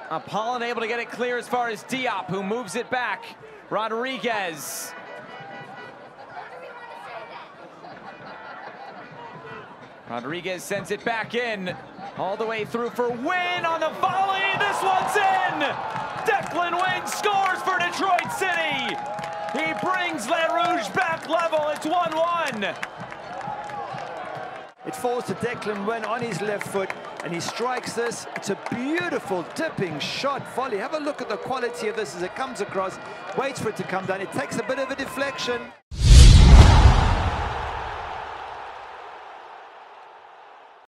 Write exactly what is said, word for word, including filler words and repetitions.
Apollon able to get it clear as far as Diop, who moves it back. Rodriguez. Rodriguez sends it back in. All the way through for Wynne on the volley. This one's in! Deklan Wynne scores for Detroit City. He brings Les Rouges back level. It's one one. It falls to Deklan Wynne on his left foot, and he strikes this. It's a beautiful dipping shot volley. Have a look at the quality of this as it comes across. Waits for it to come down. It takes a bit of a deflection.